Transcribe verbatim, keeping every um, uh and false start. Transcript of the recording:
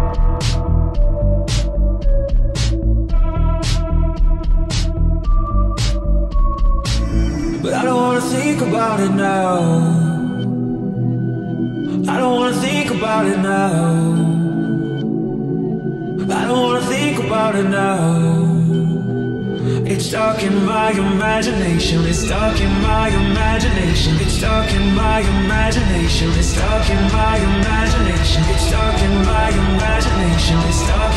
But I don't wanna think about it now. I don't wanna think about it now. I don't wanna think about it now. It's dark in my imagination. It's dark in my imagination. It's dark in my imagination. It's dark in my imagination. It's dark in my imagination. It's dark